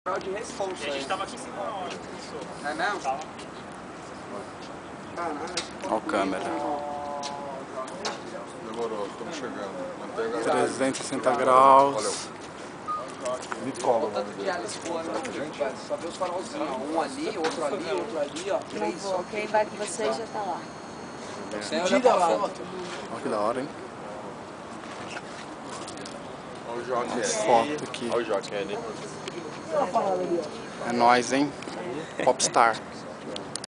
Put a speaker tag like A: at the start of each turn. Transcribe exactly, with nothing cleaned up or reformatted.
A: De responsa.
B: E a gente tava aqui em cima na hora.
A: É mesmo?
B: Tava.
C: Olha a câmera.
D: Demorou, estamos chegando.
C: trezentos e sessenta graus.
D: Nicola.
A: Tanto de áreas boas, né? Só vê os farolzinhos. Um ali, outro ali, outro ali, ó.
E: Não vou. Quem vai com vocês já tá lá.
A: Sem olhar pra foto.
C: Olha que da hora, hein?
D: Olha o Joaquim.
C: Foto aqui.
D: Olha o Joaquim.
C: É nóis, hein? Popstar.